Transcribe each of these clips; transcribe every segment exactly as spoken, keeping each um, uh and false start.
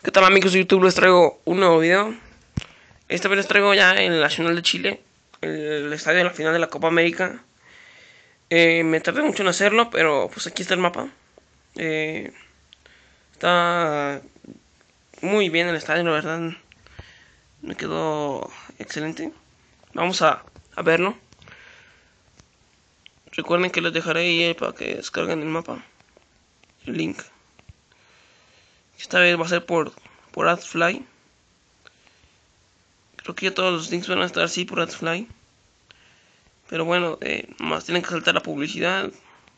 ¿Qué tal, amigos de YouTube? Les traigo un nuevo video. Esta vez les traigo ya el Nacional de Chile, el estadio de la final de la Copa América. eh, Me tardé mucho en hacerlo, pero pues aquí está el mapa. eh, Está muy bien el estadio, la verdad. Me quedó excelente. Vamos a, a verlo. Recuerden que les dejaré ahí para que descarguen el mapa, el link. Esta vez va a ser por, por AdFly. Creo que ya todos los links van a estar así por AdFly. Pero bueno, eh, nomás tienen que saltar la publicidad.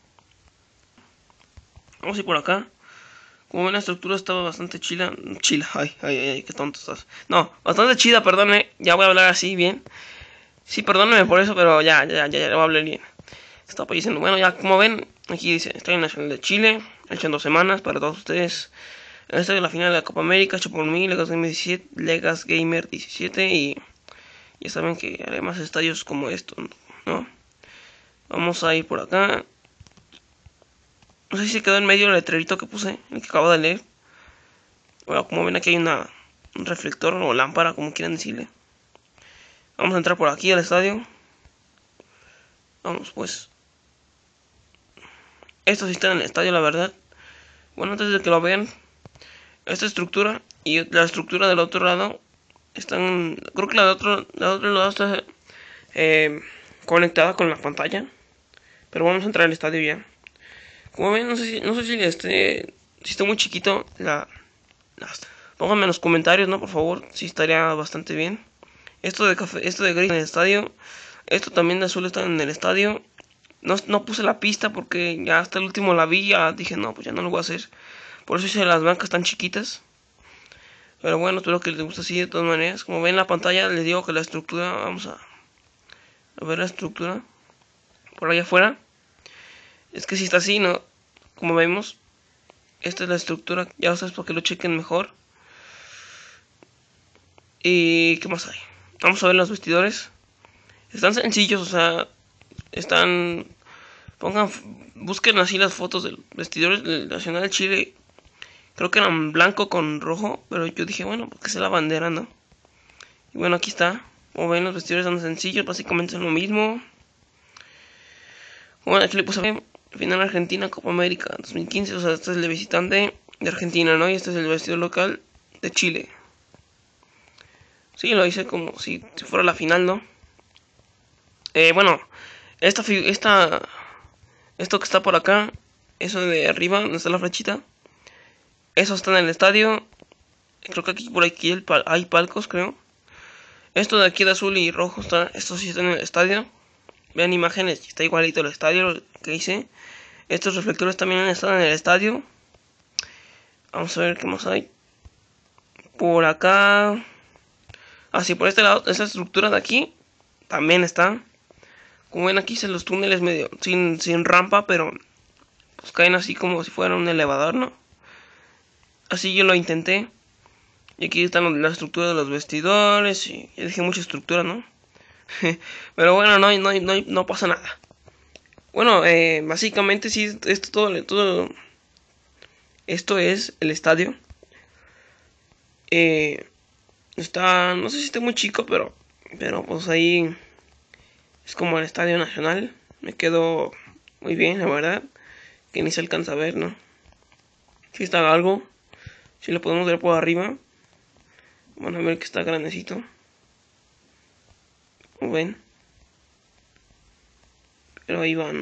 Vamos a ir por acá. Como ven, la estructura estaba bastante chila. Chila, ay, ay, ay, qué tonto estás. No, bastante chida, perdóname. Ya voy a hablar así, bien. Sí, perdóname por eso, pero ya, ya, ya, ya voy a hablar bien. Estaba diciendo, bueno, ya como ven, aquí dice, Estadio Nacional de Chile, hecho en dos semanas para todos ustedes. El estadio de la final de la Copa América, hecho por mí, Legas Gamer diecisiete, Legas Gamer diecisiete, y ya saben que haré más estadios como estos, ¿no? Vamos a ir por acá. No sé si se quedó en medio el letrerito que puse, el que acabo de leer. Bueno, como ven, aquí hay una, un reflector o lámpara, como quieran decirle. Vamos a entrar por aquí al estadio. Vamos pues. Esto sí está en el estadio, la verdad. Bueno, antes de que lo vean, esta estructura y la estructura del otro lado están, creo que la de otro, la de otro lado está eh, conectada con la pantalla. Pero vamos a entrar al estadio ya. Como ven, no sé si, no sé si este, si está muy chiquito la, las, pónganme en los comentarios, ¿no? Por favor, si estaría bastante bien. Esto de café, esto de gris en el estadio, esto también de azul está en el estadio. No, no puse la pista porque ya hasta el último la vi, ya dije, no, pues ya no lo voy a hacer. Por eso hice las bancas tan chiquitas. Pero bueno, espero que les guste así de todas maneras. Como ven en la pantalla, les digo que la estructura, vamos a, a ver la estructura por allá afuera. Es que si está así, ¿no? Como vemos, esta es la estructura. Ya ustedes para que lo chequen mejor. ¿Y qué más hay? Vamos a ver los vestidores. Están sencillos, o sea, están... Pongan, busquen así las fotos de los vestidores del Nacional de Chile. Creo que eran blanco con rojo, pero yo dije, bueno, porque es la bandera, ¿no? Y bueno, aquí está. Como ven, los vestidores son sencillos, básicamente es lo mismo. Bueno, aquí le puse a final Argentina, Copa América dos mil quince, o sea, este es el de visitante de Argentina, ¿no? Y este es el vestido local de Chile. Sí, lo hice como si, si fuera la final, ¿no? Eh, bueno, esta, esta, esto que está por acá, eso de arriba, donde está la flechita, eso está en el estadio. Creo que aquí por aquí el pal hay palcos, creo. Esto de aquí de azul y rojo está, esto sí está en el estadio. Vean imágenes, está igualito el estadio que hice. Estos reflectores también están en el estadio. Vamos a ver qué más hay. Por acá. Así, por este lado, esa estructura de aquí también está. Como ven, aquí son los túneles medio sin, sin rampa, pero pues caen así como si fuera un elevador, ¿no? Así yo lo intenté. Y aquí están la estructura de los vestidores. Y ya dije mucha estructura, ¿no? Pero bueno, no, no, no, no pasa nada. Bueno, eh, básicamente sí, esto todo, todo, esto es el estadio. Eh, está, no sé si está muy chico, pero, pero pues ahí es como el Estadio Nacional. Me quedó muy bien, la verdad, que ni se alcanza a ver, ¿no? Si está algo, si lo podemos ver por arriba. Van a ver que está grandecito. Como ven. Pero ahí va, ¿no?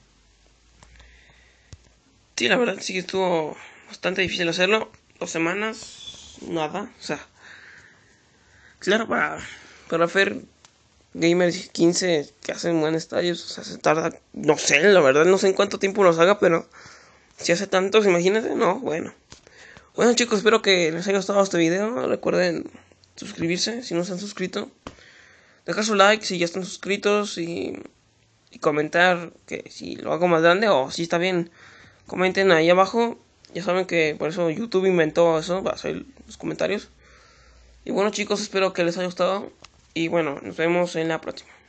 Sí, la verdad sí que estuvo bastante difícil hacerlo. Dos semanas, nada. O sea, claro, para, para hacer Gamers quince que hacen buen estadios, o sea, se tarda, no sé, la verdad no sé en cuánto tiempo los haga, pero si hace tantos, imagínate, no, bueno. Bueno, chicos, espero que les haya gustado este video. Recuerden suscribirse si no se han suscrito. Dejar su like si ya están suscritos y, y comentar que si lo hago más grande o si está bien. Comenten ahí abajo. Ya saben que por eso YouTube inventó eso, para hacer los comentarios. Y bueno, chicos, espero que les haya gustado. Y bueno, nos vemos en la próxima.